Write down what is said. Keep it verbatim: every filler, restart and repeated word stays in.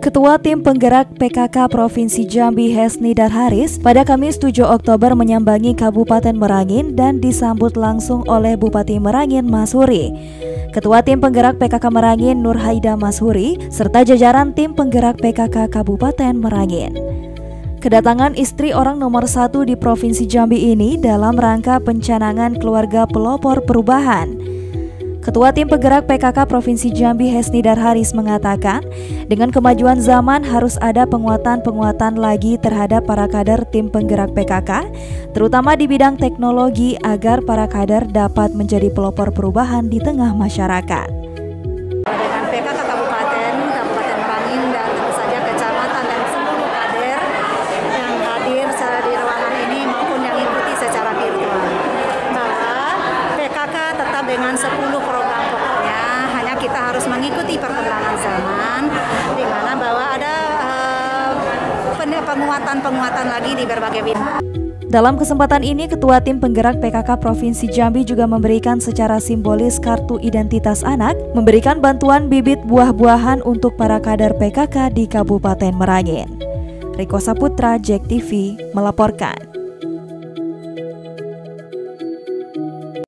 Ketua Tim Penggerak P K K Provinsi Jambi Hesnidar Haris pada Kamis tujuh Oktober menyambangi Kabupaten Merangin dan disambut langsung oleh Bupati Merangin Mashuri. Ketua Tim Penggerak P K K Merangin Nur Haida Mashuri serta jajaran Tim Penggerak P K K Kabupaten Merangin. Kedatangan istri orang nomor satu di Provinsi Jambi ini dalam rangka pencanangan keluarga pelopor perubahan. Ketua Tim Penggerak P K K Provinsi Jambi Hesnidar Haris mengatakan, dengan kemajuan zaman harus ada penguatan-penguatan lagi terhadap para kader Tim Penggerak P K K, terutama di bidang teknologi agar para kader dapat menjadi pelopor perubahan di tengah masyarakat. Dengan P K K Kabupaten, Kabupaten Merangin dan tentu saja kecamatan dan seluruh kader yang hadir secara di ruangan ini maupun yang ikuti secara virtual, bahwa P K K tetap dengan sepuluh program pokoknya, hanya kita harus mengikuti perkembangan zaman, di mana bahwa ada uh, penguatan-penguatan lagi di berbagai bidang. Dalam kesempatan ini, Ketua Tim Penggerak P K K Provinsi Jambi juga memberikan secara simbolis kartu identitas anak, memberikan bantuan bibit buah-buahan untuk para kader P K K di Kabupaten Merangin. Riko Saputra, Jack T V, melaporkan.